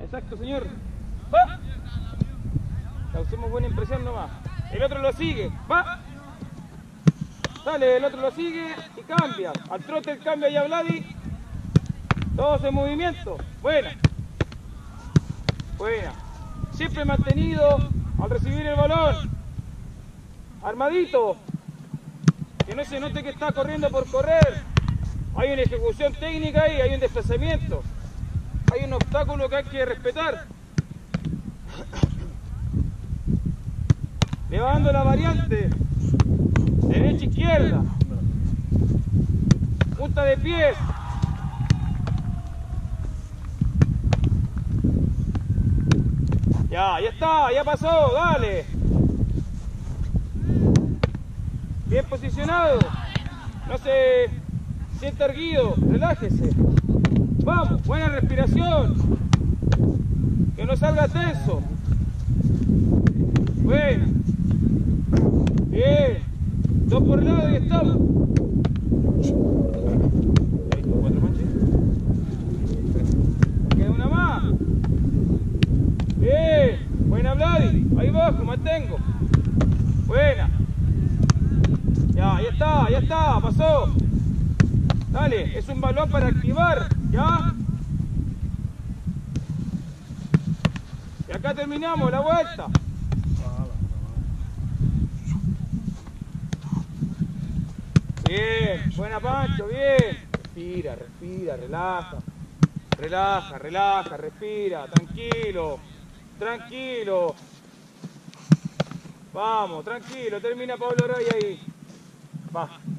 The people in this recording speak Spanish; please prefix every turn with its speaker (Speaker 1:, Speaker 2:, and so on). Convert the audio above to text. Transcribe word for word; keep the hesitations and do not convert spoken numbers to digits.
Speaker 1: Exacto, señor. ¡Va! Causemos buena impresión nomás. El otro lo sigue. ¡Va! Dale, el otro lo sigue y cambia. Al trote el cambio ya Vladi. Todos en movimiento. Buena. Buena. Siempre mantenido al recibir el balón. Armadito. Que no se note que está corriendo por correr. Hay una ejecución técnica ahí, hay un desplazamiento. Hay un obstáculo que hay que respetar. Llevando la variante. Derecha, izquierda. Punta de pies. Ya, ya está, ya pasó, dale. Bien posicionado. No se sienta erguido, relájese. Vamos, buena respiración. Que no salga tenso. Buena. Bien. Dos por lado y estamos. Ahí, cuatro manches. Queda una más. Bien. Buena Vladi. Ahí bajo, mantengo. Buena. Ya, ya está, ya está, pasó. Dale, es un balón para activar, ¿ya? Y acá terminamos la vuelta. Bien, buena Pancho, bien. Respira, respira, relaja. Relaja, relaja, respira, tranquilo. Tranquilo. Vamos, tranquilo, termina Pablo Raya ahí. Va.